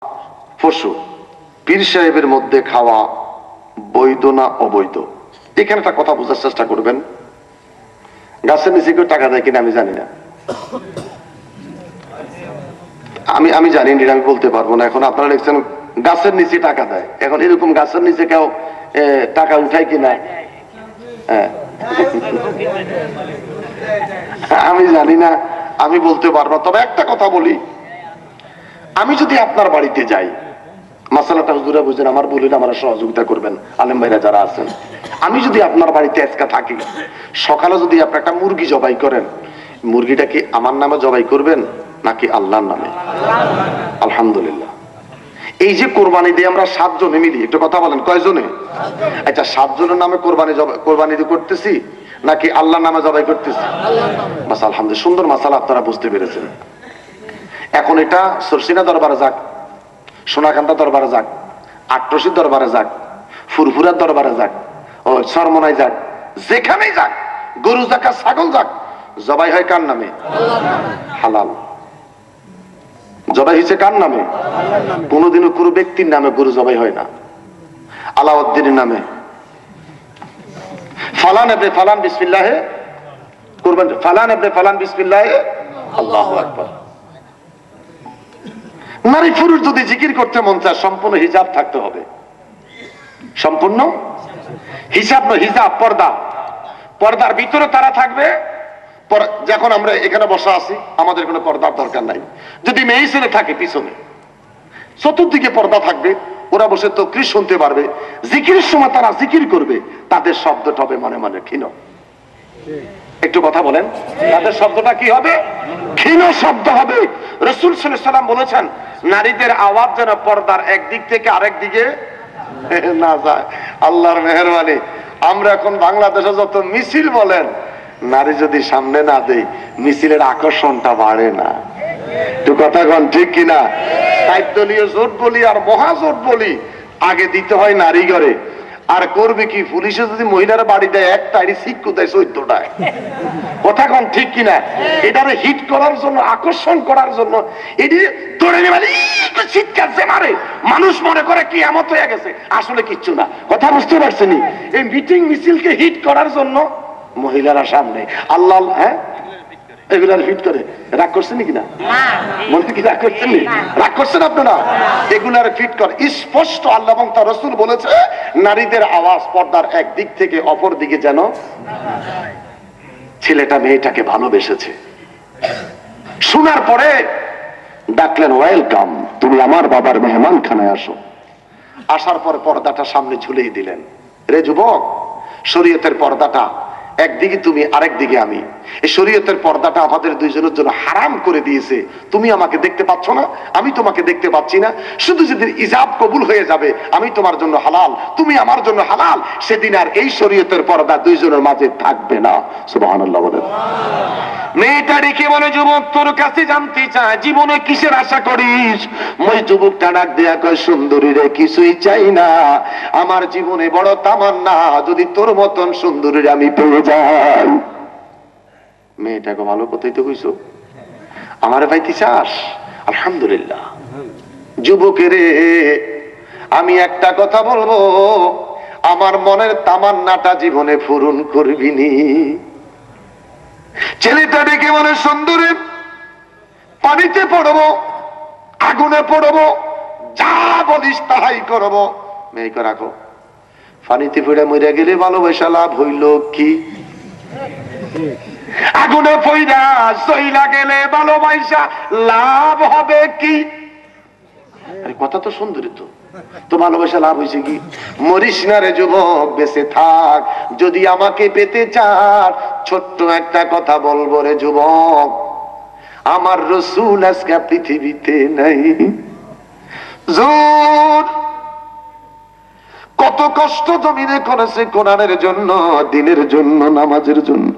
পশু, পীর সাহেবের মধ্যে খাওয়া বৈধ না অবৈধ? এখানে একটা কথা বোঝার চেষ্টা করবেন। গাছের নিচে কেউ টাকা দেয় কিনা আমি জানি না, আমি জানি না, আমি বলতে পারবো না। এখন আপনারা দেখছেন গাছের নিচে টাকা দেয়, এখন এরকম গাছের নিচে কেউ টাকা উঠায় কিনা আমি জানি না, আমি বলতে পারবো। তবে একটা কথা বলি, আমি যদি আপনার বাড়িতে যাই, মাসালাটা হুজুরা বুঝেন, আমার বলেন, আমার সহযোগিতা করবেন আলেম ভাইরা যারা আছেন। আমি যদি আপনার বাড়িতে আজকে থাকি, সকালে যদি আপনি একটা মুরগি জবাই করেন, মুরগিটা কি আমার নামে জবাই করবেন নাকি আল্লাহর নামে? আলহামদুলিল্লাহ। এই যে কোরবানি দিয়ে আমরা 7 জনে মিলি, একটু কথা বলেন, কয়জনে? আচ্ছা, 7 জনের নামে কোরবানি করতেছি নাকি আল্লাহর নামে জবাই করতেছি? বাস, আলহামদুলিল্লাহ, সুন্দর মাসালা আপনারা বুঝতে পেরেছেন। এখন এটা সরসিনা দরবারে যাক, সোনাকান্দা দরবারে যাক, আটরশির দরবারে যাক, ফুরফুরার দরবারে যাক, ও সরমনায় যাক, যেখানেই যাক, গরু যাক আর ছাগল যাক, জবাই হয় কার নামে? হালাল। জবাই হয়েছে কার নামে? কোনদিনও কোনো ব্যক্তির নামে গরু জবাই হয় না। আলাউদ্দিনের নামে ফালান এবনে ফালান বিসমিল্লাহে কুরবান, ফালান এবনে ফালান বিসমিল্লাহে আল্লাহু আকবার। নারী পুরুষ যদি জিকির করতে মন চায়, সম্পূর্ণ হিজাব থাকতে হবে। সম্পূর্ণ হিসাব নয়, হিজাব, পর্দা। পর্দার ভিতরে তারা থাকবে। যখন আমরা এখানে বসা আছি, আমাদের কোনো পর্দার দরকার নাই। যদি মেয়ে ছেলে থাকে পিছনে, চতুর্দিকে পর্দা থাকবে, ওরা বসে তকরির শুনতে পারবে। জিকিরের সময় তারা জিকির করবে, তাদের শব্দটা হবে মনে মনে ক্ষীণ। একটু কথা বলেন, তাদের শব্দটা কি হবে? ক্ষীণ শব্দ হবে। রাসূল সাল্লাল্লাহু আলাইহি ওয়াসাল্লাম বলেছেন, নারীদের আওয়াজ যেন পর্দার একদিক থেকে আরেক দিকে না যায়। আল্লাহর মেহেরবানি, আমরা এখন বাংলাদেশে যত মিছিল বলেন, নারী যদি সামনে না দেয়, মিছিলের আকর্ষণটা বাড়ে না। একটু কথা কন, ঠিক কিনা? 7 দলীয় জোট বলি আর মহাজোট বলি, আগে দিতে হয় নারী ঘরে। আর করবে কি, পুলিশে যদি মহিলারা বাড়ি দেয়, একটা শিক্ষু দেয় 14টায়। কথা কন, ঠিক কিনা? এটারে হিট করার জন্য, আকর্ষণ করার জন্য, এটি ধরে নেবে, চিৎকার যে মারে, মানুষ মনে করে কিয়ামত হয়ে গেছে, আসলে কিচ্ছু না। কথা বুঝতে পারছেন? এই মিটিং মিছিলকে হিট করার জন্য মহিলারা সামনে। আল্লাহ, হ্যাঁ, এগুলার ফিট করে। রাগ করছেন কিনা? মনে কি রাগ করছেন? রাগ করছেন আপনারা? এগুলার ফিট করে। স্পষ্ট আল্লাহ এবং তার রাসূল বলেছে, নারীদের আওয়াজ পর্দার একদিক থেকে অপর দিকে যেন। ছেলেটা মেয়েটাকে ভালোবেসেছে, শোনার পরে ডাকলেন, ওয়েলকাম, তুমি আমার বাবার মেহমান খানায় আসো। আসার পর পর্দাটা সামনে ঝুলিয়ে দিলেন। রে যুবক, শরীয়তের পর্দাটা একদিকে তুমি, আরেক দিকে আমি। এই শরীয়তের পর্দাটা আমাদের দুইজনের জন্য হারাম করে দিয়েছে। তুমি আমাকে দেখতে পাচ্ছ না, আমি তোমাকে দেখতে পাচ্ছি না। শুধু যেদিন ইজাব কবুল হয়ে যাবে, আমি তোমার জন্য হালাল, তুমি আমার জন্য হালাল, সেদিন আর এই শরীয়তের পর্দা দুইজনের মাঝে থাকবে না। সুবহানাল্লাহ বলেন। মেয়েটা ডেকে বলে, যুবক, তোর কাছে জানতে চায়, জীবনে কিসের আশা করিস? ওই যুবকটা ডাক দেয়া কয়, সুন্দরী রে, কিছুই চাই না, আমার জীবনে বড় তামান্না, যদি তোর মতন সুন্দরী আমি পেয়ে যাই। মেয়েটাকে ভালো কথাই তো কইছো, আমারে পাইতে চাস? আলহামদুলিল্লাহ। যুবকের, আমি একটা কথা বলবো, আমার মনের তামান্নাটা জীবনে পূরণ করবি নি। ছেলেটা ডেকে বলে, সুন্দরী, পানিতে পড়বো, আগুনে পড়বো, যা বলিস তাহাই করবো। মেয়েকে রাখো, পানিতে পড়ে মরে গেলে ভালোবাসা লাভ হইল কি? আগুনে পইরা সইলা গেলে ভালোবাসা লাভ হবে কি? কথা তো সুন্দরী, তো ভালোবাসা লাভ হয়েছে কি? মরিস না রে যুবক, বেঁচে থাক, যদি আমাকে পেতে চান। ছোট্ট একটা কথা বলবো রে যুবক, আমার রাসূল আজকে পৃথিবীতে নাই। জোর কত কষ্ট জমিনে করেছে কোরআনের জন্য, দ্বীনের জন্য, নামাজের জন্য।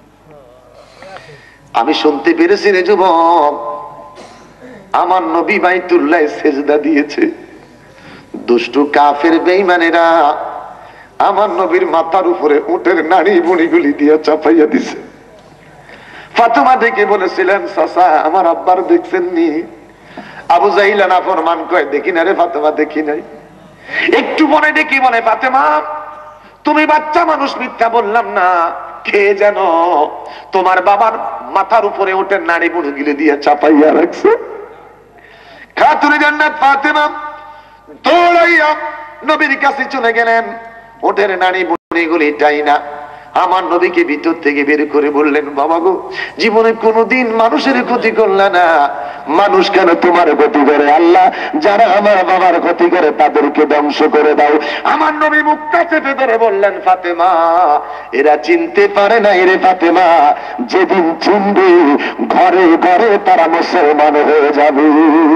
আমি শুনতে পেরেছি রে যুবক, আমার নবী বাইতুল্লাহ সেজদা দিয়েছে। দুষ্টু কাফের বেঈমানেরা আমার নবীর মাথার উপরে উটের নাড়ি বুড়িগুলি দিয়ে চাপাইয়া দিছে। ফাতেমা ডেকে বলেছিলেন, চাচা, আমার আব্বার দেখছেন নি? আবু জাহিল নাফরমান কয় দেখি না রে ফাতেমা, দেখি নাই। একটু মনে দেখি বলে ফাতেমা তুমি বাচ্চা মানুষ, মিথ্যা বললাম না। কে যেন তোমার বাবার মাথার উপরে ওঠে নাড়ি বুড়ো গিলে দিয়ে চাপাইয়া রাখছে। খাতুনে জান্নাত ফাতেমা দৌড়াইয়া নবীর কাছে চলে গেলেন, ওঠের নাড়ি বুড়ি গুলি টাই না আমার নবীকে ভিতর থেকে বের করে বললেন, বাবা গো, জীবনে কোনোদিন মানুষের ক্ষতি করলে না, মানুষ কেন তোমার ক্ষতি করে? আল্লাহ যারা আমার বাবার ক্ষতি করে তাদেরকে ধ্বংস করে দাও। আমার নবী মুখটা চেপে ধরে বললেন, ফাতেমা এরা চিনতে পারে না রে ফাতেমা, যেদিন চিনবে ঘরে ঘরে তারা মুসলমান হয়ে যাবে।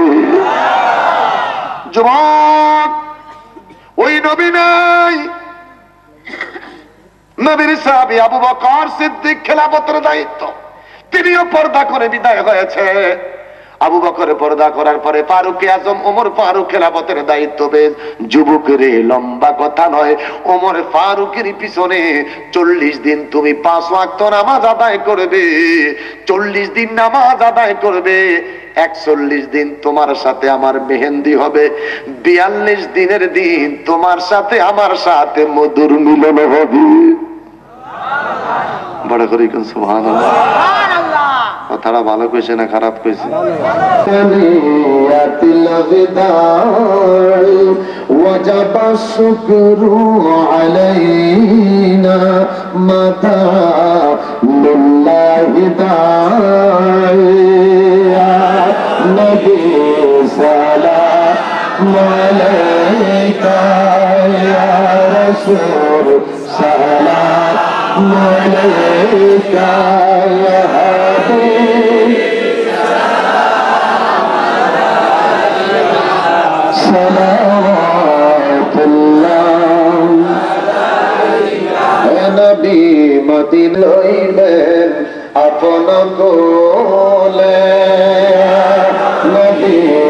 যুবক ওই নবী নাই, নবীর সাহাবী আবু বকর সিদ্দিক খেলাফতের দায়িত্ব, তিনিও পর্দা করে বিদায় হয়েছে। আবু বকর পর্দা করার পরে ফারুক আজম ওমর ফারুক খেলাফতের দায়িত্ব পেয়ে, যুবকের লম্বা কথা নয়, ওমর ফারুকের পিছনে 40 দিন তুমি 5 ওয়াক্ত নামাজ আদায় করবে, 40 দিন নামাজ আদায় করবে, 41 দিন তোমার সাথে আমার মেহেন্দি হবে, 42 দিনের দিন তোমার সাথে আমার সাথে মধুর মিলন হবে। বড় করে কোন সুবহানাল্লাহ। কথাটা ভালো কইছে না খারাপ কইছে? ওয়াজাবা শুকরু আলাইনা মাতা লিল্লাহি দাইয়া নবী সালাম আলাইকা ইয়া রাসূল সালাম আলাইকা ইয়া হাবিব সালাতুল্লাহ আলাইকা। নবী মদিনা লইলেন আপন কোলে, নবী